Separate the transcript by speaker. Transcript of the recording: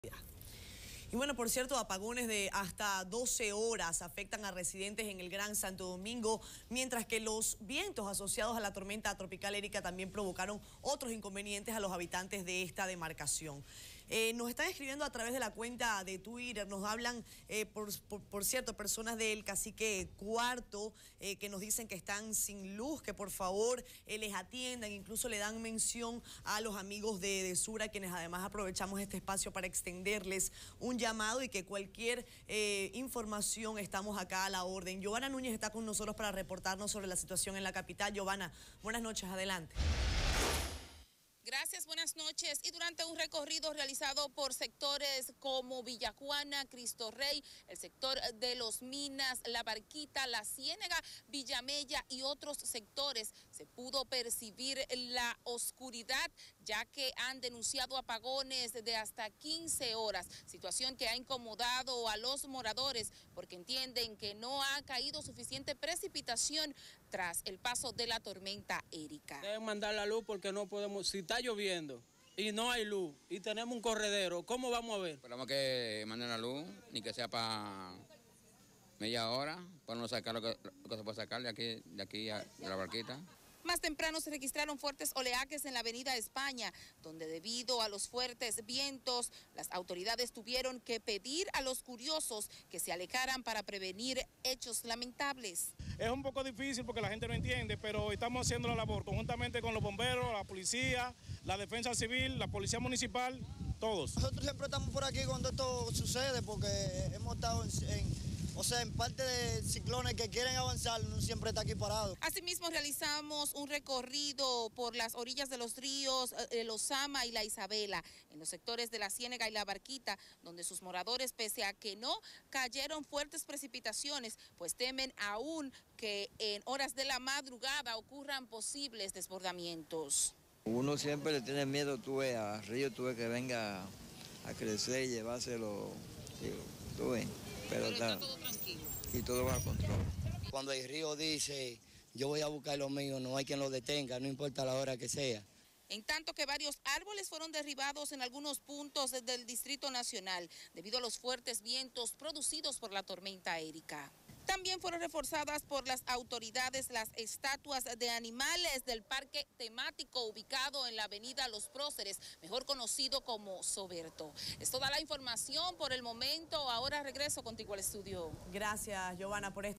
Speaker 1: Y bueno, por cierto, apagones de hasta 12 horas afectan a residentes en el Gran Santo Domingo, mientras que los vientos asociados a la tormenta tropical Erika también provocaron otros inconvenientes a los habitantes de esta demarcación. Nos están escribiendo a través de la cuenta de Twitter, nos hablan, por cierto, personas del Cacique Cuarto que nos dicen que están sin luz, que por favor les atiendan, incluso le dan mención a los amigos de Sura, quienes además aprovechamos este espacio para extenderles un llamado y que cualquier información estamos acá a la orden. Giovanna Núñez está con nosotros para reportarnos sobre la situación en la capital. Giovanna, buenas noches, adelante.
Speaker 2: Gracias, buenas noches. Y durante un recorrido realizado por sectores como Villa Juana, Cristo Rey, el sector de Los Minas, La Barquita, La Ciénega, Villamella y otros sectores, se pudo percibir la oscuridad, ya que han denunciado apagones de hasta 15 horas, situación que ha incomodado a los moradores porque entienden que no ha caído suficiente precipitación tras el paso de la tormenta Erika.
Speaker 3: Deben mandar la luz porque no podemos, si está lloviendo y no hay luz y tenemos un corredero, ¿cómo vamos a ver?
Speaker 4: Esperamos que manden la luz, ni que sea para media hora, para no sacar lo que se puede sacar de aquí a La Barquita.
Speaker 2: Más temprano se registraron fuertes oleajes en la avenida España, donde debido a los fuertes vientos, las autoridades tuvieron que pedir a los curiosos que se alejaran para prevenir hechos lamentables.
Speaker 5: Es un poco difícil porque la gente no entiende, pero estamos haciendo la labor conjuntamente con los bomberos, la policía, la defensa civil, la policía municipal, todos.
Speaker 6: Nosotros siempre estamos por aquí cuando esto sucede porque hemos estado en parte de ciclones que quieren avanzar, no siempre está aquí parado.
Speaker 2: Asimismo, realizamos un recorrido por las orillas de los ríos el Osama y la Isabela, en los sectores de La Ciénega y La Barquita, donde sus moradores, pese a que no cayeron fuertes precipitaciones, pues temen aún que en horas de la madrugada ocurran posibles desbordamientos.
Speaker 7: Uno siempre le tiene miedo, al río, que venga a crecer y llevárselo, pero
Speaker 2: está todo tranquilo.
Speaker 7: Y todo va a control.
Speaker 6: Cuando el río dice, yo voy a buscar lo mío, no hay quien lo detenga, no importa la hora que sea.
Speaker 2: En tanto que varios árboles fueron derribados en algunos puntos del Distrito Nacional debido a los fuertes vientos producidos por la tormenta Erika. También fueron reforzadas por las autoridades las estatuas de animales del parque temático ubicado en la avenida Los Próceres, mejor conocido como Soberto. Es toda la información por el momento. Ahora regreso contigo al estudio.
Speaker 1: Gracias, Giovanna, por esta